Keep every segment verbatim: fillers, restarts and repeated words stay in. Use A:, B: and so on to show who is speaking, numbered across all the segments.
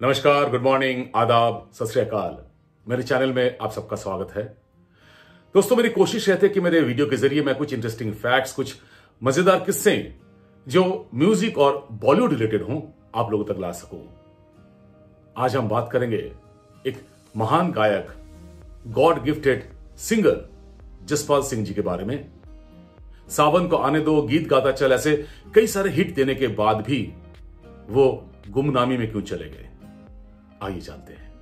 A: नमस्कार, good morning, आदाब, सत श्री अकाल। मेरे चैनल में आप सबका स्वागत है। दोस्तों, मेरी कोशिश रहती है कि मेरे वीडियो के जरिए मैं कुछ इंटरेस्टिंग फैक्ट्स, कुछ मजेदार किस्से जो म्यूजिक और बॉलीवुड रिलेटेड हों, आप लोगों तक ला सकूं। आज हम बात करेंगे एक महान गायक, God gifted singer Jaspal Singh ji के बारे में। सावन को आने दो, गीत गाता चल, ऐसे कई सारे हिट देने के बाद भी वो गुमनामी में क्यों चले गए, आइए जानते हैं।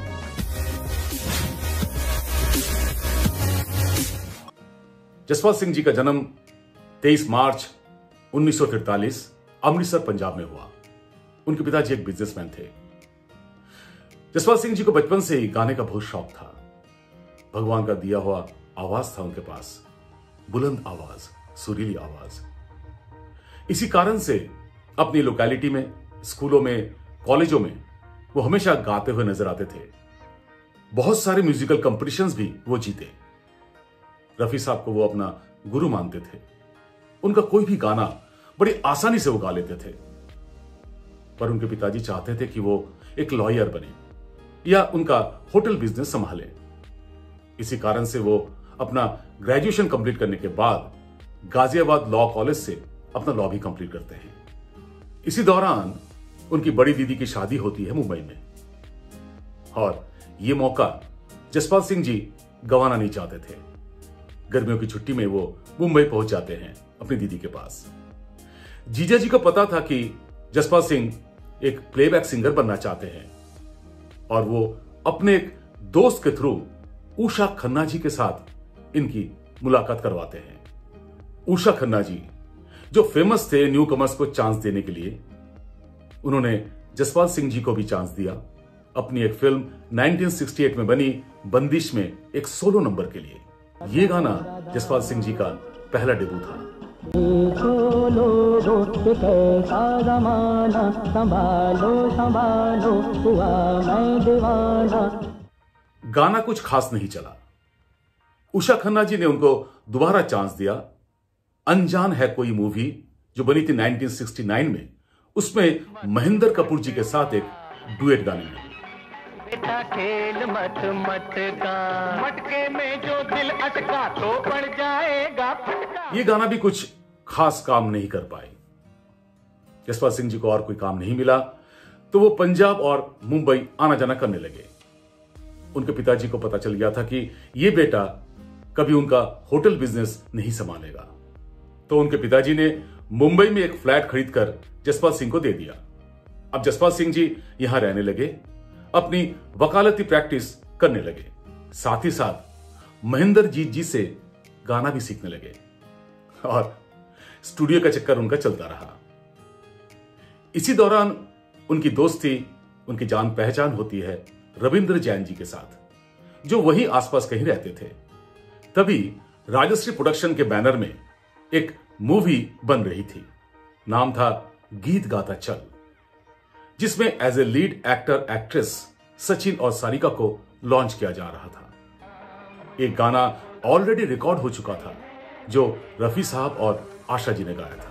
A: जसपाल सिंह जी का जन्म तेईस मार्च उन्नीस सौ तिरतालीस अमृतसर, पंजाब में हुआ। उनके पिताजी एक बिजनेसमैन थे। जसपाल सिंह जी को बचपन से ही गाने का बहुत शौक था। भगवान का दिया हुआ आवाज था उनके पास, बुलंद आवाज, सुरीली आवाज। इसी कारण से अपनी लोकेलिटी में, स्कूलों में, कॉलेजों में वो हमेशा गाते हुए नजर आते थे। बहुत सारे म्यूजिकल कंपटीशंस भी वो जीते। रफी साहब को वो अपना गुरु मानते थे। उनका कोई भी गाना बड़ी आसानी से वो गा लेते थे। पर उनके पिताजी चाहते थे कि वो एक लॉयर बने या उनका होटल बिजनेस संभाले। इसी कारण से वो अपना ग्रेजुएशन कंप्लीट करने के बाद गाजियाबाद लॉ कॉलेज से अपना लॉ भी कंप्लीट करते हैं। इसी दौरान उनकी बड़ी दीदी की शादी होती है मुंबई में, और यह मौका जसपाल सिंह जी गंवाना नहीं चाहते थे। गर्मियों की छुट्टी में वो मुंबई पहुंच जाते हैं अपनी दीदी के पास। जीजा जी को पता था कि जसपाल सिंह एक प्लेबैक सिंगर बनना चाहते हैं, और वो अपने एक दोस्त के थ्रू उषा खन्ना जी के साथ इनकी मुलाकात करवाते हैं। उषा खन्ना जी जो फेमस थे न्यू कमर्स को चांस देने के लिए, उन्होंने जसपाल सिंह जी को भी चांस दिया अपनी एक फिल्म उन्नीस सौ अड़सठ में बनी बंदिश में एक सोलो नंबर के लिए। यह गाना जसपाल सिंह जी का पहला डेब्यू था। गाना कुछ खास नहीं चला। उषा खन्ना जी ने उनको दोबारा चांस दिया। अनजान है कोई मूवी जो बनी थी उन्नीस सौ उनहत्तर में, उसमें महेंद्र कपूर जी के साथ एक डुएट गाने में। बेटा खेल मत मत का, मटके में जो दिल अटका तो पड़ जाएगा फटका। ये गाना भी कुछ खास काम नहीं कर पाए। जसपाल सिंह जी को और कोई काम नहीं मिला तो वो पंजाब और मुंबई आना जाना करने लगे। उनके पिताजी को पता चल गया था कि ये बेटा कभी उनका होटल बिजनेस नहीं संभालेगा, तो उनके पिताजी ने मुंबई में एक फ्लैट खरीदकर जसपाल सिंह को दे दिया। अब जसपाल सिंह जी यहां रहने लगे, अपनी वकालती प्रैक्टिस करने लगे, साथ ही साथ महेंद्र जीत जी से गाना भी सीखने लगे, और स्टूडियो का चक्कर उनका चलता रहा। इसी दौरान उनकी दोस्ती, उनकी जान पहचान होती है रविंद्र जैन जी के साथ, जो वही आसपास कहीं रहते थे। तभी राजश्री प्रोडक्शन के बैनर में एक मूवी बन रही थी, नाम था गीत गाता चल, जिसमें as a lead actor actress Sachin और सारिका को लॉन्च किया जा रहा था। एक गाना ऑलरेडी रिकॉर्ड हो चुका था जो रफी साहब और आशा जी ने गाया था।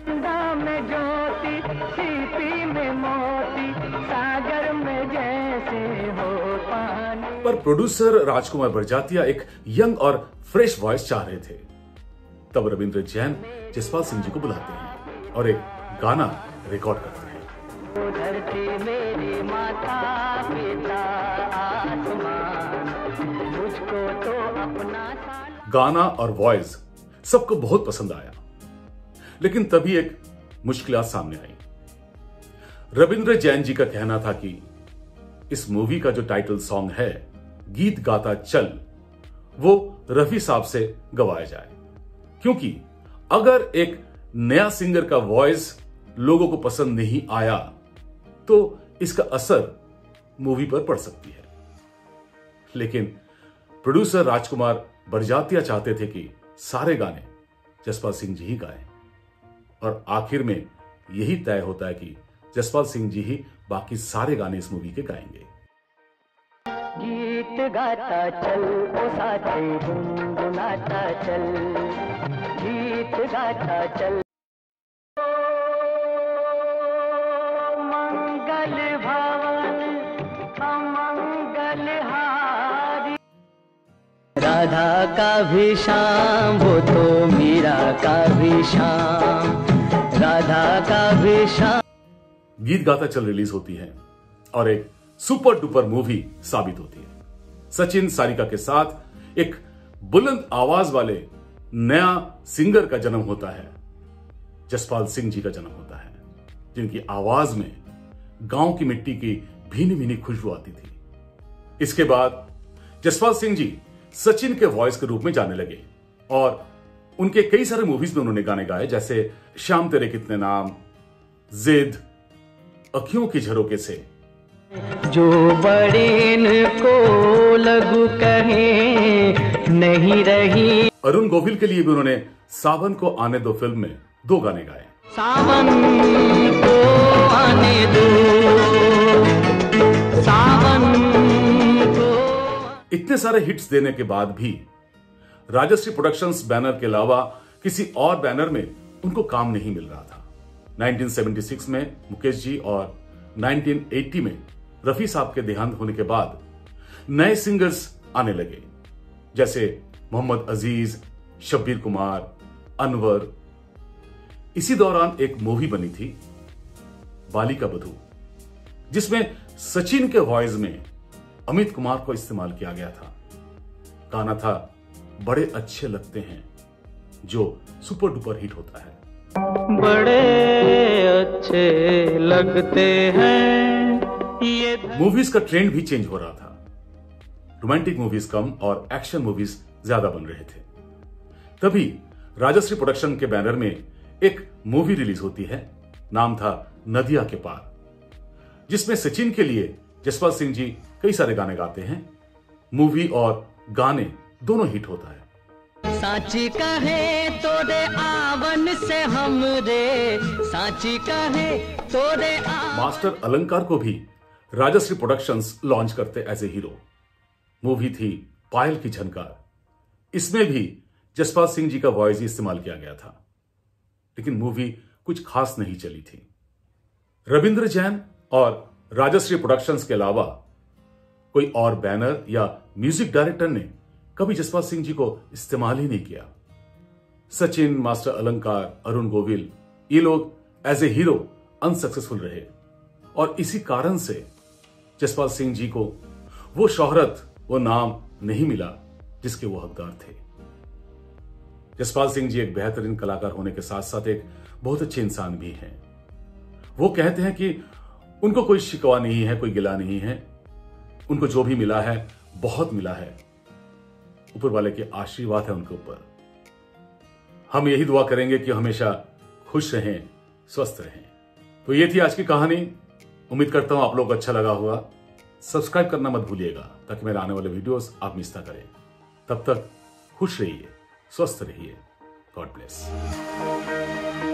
A: पर प्रोड्यूसर राजकुमार बरजातिया एक यंग और फ्रेश वॉइस चाह रहे थे। तब रविंद्र जैन जसपाल सिंह जी को बुलाते हैं और एक गाना रिकॉर्ड करते हैं। मेरी माता पिता आसमान, मुझको तो अपना गाना और वॉइस सबको बहुत पसंद आया, लेकिन तभी एक मुश्किल सामने आई। रविंद्र जैन जी का कहना था कि इस मूवी का जो टाइटल सॉन्ग है गीत गाता चल, वो रफी साहब से गवाया जाए, क्योंकि अगर एक नया सिंगर का वॉइस लोगों को पसंद नहीं आया तो इसका असर मूवी पर पड़ सकती है। लेकिन प्रोड्यूसर राजकुमार बरजातिया चाहते थे कि सारे गाने जसपाल सिंह जी ही गाएं, और आखिर में यही तय होता है कि जसपाल सिंह जी ही बाकी सारे गाने इस मूवी के गाएंगे। गीत गाता चल ओ साथी गुनगुनाता चल, गीत गाता चल, मंगल भवन
B: राधा का भी श्याम, वो तो मीरा का भी श्याम, राधा का भी श्याम।
A: गीत गाता चल रिलीज होती है और एक सुपर डुपर मूवी साबित होती है। सचिन सारिका के साथ एक बुलंद आवाज वाले नया सिंगर का जन्म होता है। जसपाल सिंह जी का जन्म होता है, जिनकी आवाज में गांव की मिट्टी की भीनी भीनी खुशबू आती थी। इसके बाद जसपाल सिंह जी सचिन के वॉइस के रूप में जाने लगे और उनके कई सारे मूवीज में उन्होंने गाने गाए, जैसे शाम तेरे कितने नाम, जिद, अखियों की झरोके से।
B: जो बड़े को लगू कहे नहीं रही।
A: अरुण गोविल के लिए भी उन्होंने सावन को आने दो फिल्म में दो गाने गाए।
B: सावन को आने दो, सावन को।
A: इतने सारे हिट्स देने के बाद भी राजश्री प्रोडक्शंस बैनर के अलावा किसी और बैनर में उनको काम नहीं मिल रहा था। उन्नीस सौ छिहत्तर में मुकेश जी और उन्नीस सौ अस्सी में रफी साहब के देहांत होने के बाद नए सिंगर्स आने लगे, जैसे मोहम्मद अजीज, शब्बीर कुमार, अनवर। इसी दौरान एक मूवी बनी थी बाली का बधू, जिसमें सचिन के वॉइस में अमित कुमार को इस्तेमाल किया गया था। गाना था बड़े अच्छे लगते हैं, जो सुपर डुपर हिट होता है।
B: बड़े अच्छे लगते हैं ये।
A: मूवीज का ट्रेंड भी चेंज हो रहा था। रोमांटिक मूवीज कम और एक्शन मूवीज ज्यादा बन रहे थे। तभी राजश्री प्रोडक्शन के बैनर में एक मूवी रिलीज होती है, नाम था नदिया के पार, जिसमें सचिन के लिए जसपाल सिंह जी कई सारे गाने गाते हैं। मूवी और गाने दोनों हिट होता है।
B: साची कहे तोरे आवन से हमरे, साची कहे तोरे आवन।
A: मास्टर अलंकार को भी राजश्री प्रोडक्शंस लॉन्च करते एज ए हीरो। मूवी थी पायल की झनकार। इसमें भी जसपाल सिंह जी का वॉइस ही इस्तेमाल किया गया था, लेकिन मूवी कुछ खास नहीं चली थी। रविंद्र जैन और राजश्री प्रोडक्शंस के अलावा कोई और बैनर या म्यूजिक डायरेक्टर ने कभी जसपाल सिंह जी को इस्तेमाल ही नहीं किया। सचिन, मास्टर अलंकार, अरुण गोविल, ये लोग एज ए हीरो अनसक्सेसफुल रहे और इसी कारण से जसपाल सिंह जी को वो शोहरत, वो नाम नहीं मिला जिसके वो हकदार थे। जसपाल सिंह जी एक बेहतरीन कलाकार होने के साथ साथ एक बहुत अच्छे इंसान भी हैं। वो कहते हैं कि उनको कोई शिकवा नहीं है, कोई गिला नहीं है। उनको जो भी मिला है बहुत मिला है। ऊपर वाले के आशीर्वाद है उनके ऊपर। हम यही दुआ करेंगे कि हमेशा खुश रहें, स्वस्थ रहें। तो ये थी आज की कहानी। उम्मीद करता हूं आप लोग को अच्छा लगा होगा। सब्सक्राइब करना मत भूलिएगा ताकि मेरे आने वाले वीडियोस आप मिस ना करें। तब तक खुश रहिए, स्वस्थ रहिए। God bless.